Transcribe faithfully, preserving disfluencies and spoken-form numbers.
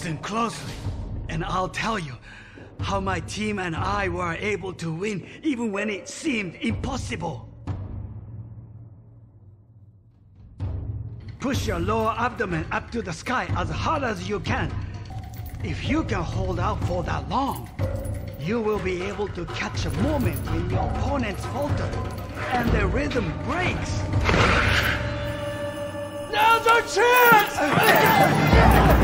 Listen closely, and I'll tell you how my team and I were able to win even when it seemed impossible. Push your lower abdomen up to the sky as hard as you can. If you can hold out for that long, you will be able to catch a moment when your opponents falter and the rhythm breaks. Now's our chance!